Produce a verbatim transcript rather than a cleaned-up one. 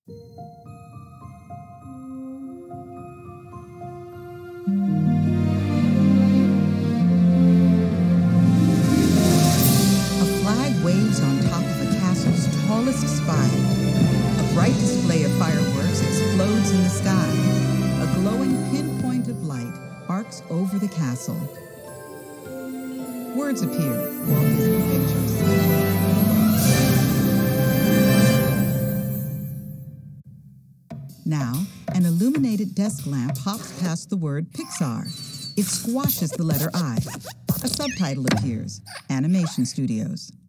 Waves on top of a castle's tallest spire. A bright display of fireworks explodes in the sky. A glowing pinpoint of light arcs over the castle. Words appear, Walt Disney Pictures. Now, an illuminated desk lamp hops past the word Pixar. It squashes the letter I. A subtitle appears, Animation Studios.